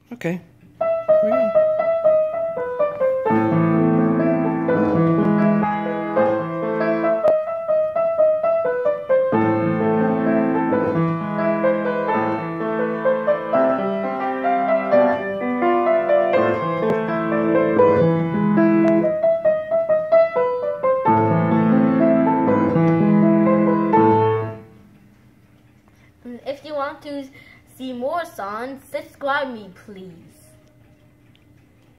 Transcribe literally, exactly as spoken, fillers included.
Okay. Here we go. If you want to see more songs, subscribe me, please.